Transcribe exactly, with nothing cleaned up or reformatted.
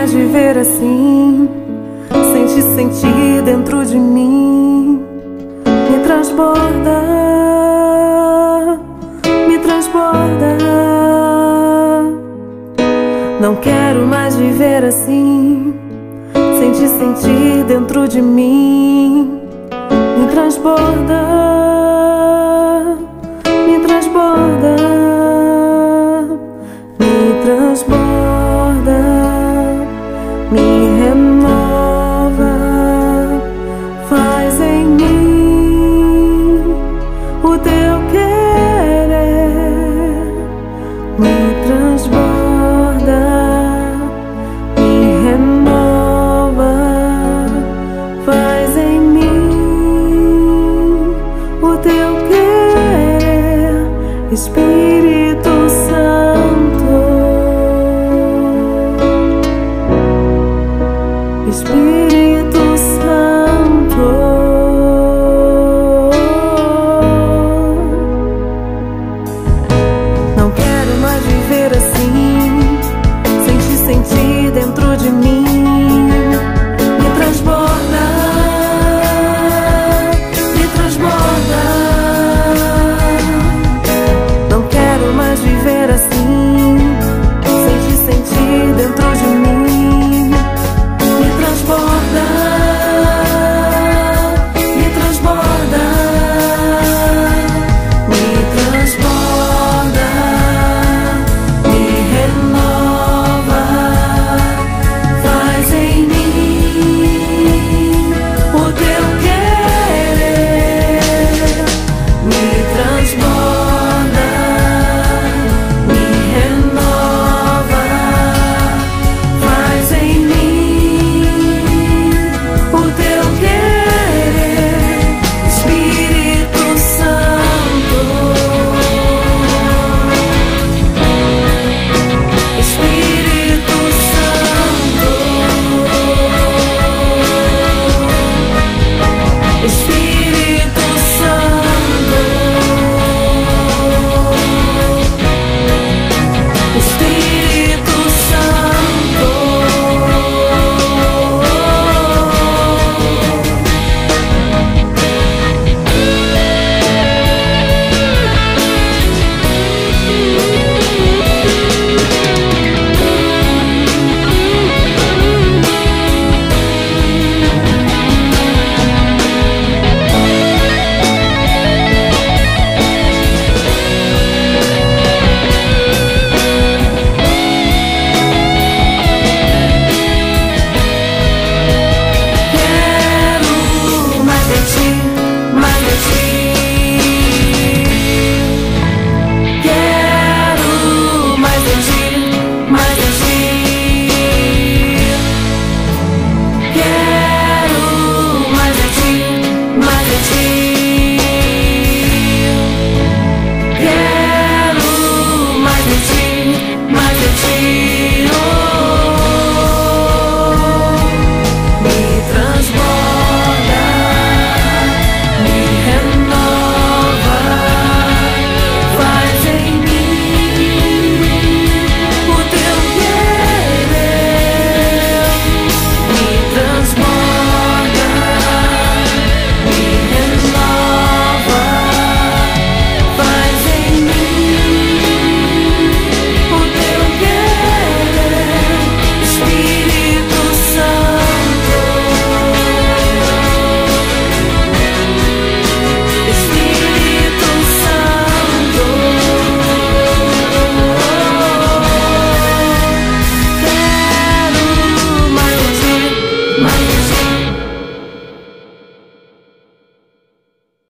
mais viver assim, sem te sentir dentro de mim. Me transborda, me transborda. Não quero mais viver assim, sem te sentir dentro de mim. Me transborda, me transborda, me transborda, me renova, faz em mim o teu querer. Me transborda, me renova, faz em mim o teu querer, Espírito Santo, Espírito Santo. Não quero mais viver assim, sem te sentir dentro de mim.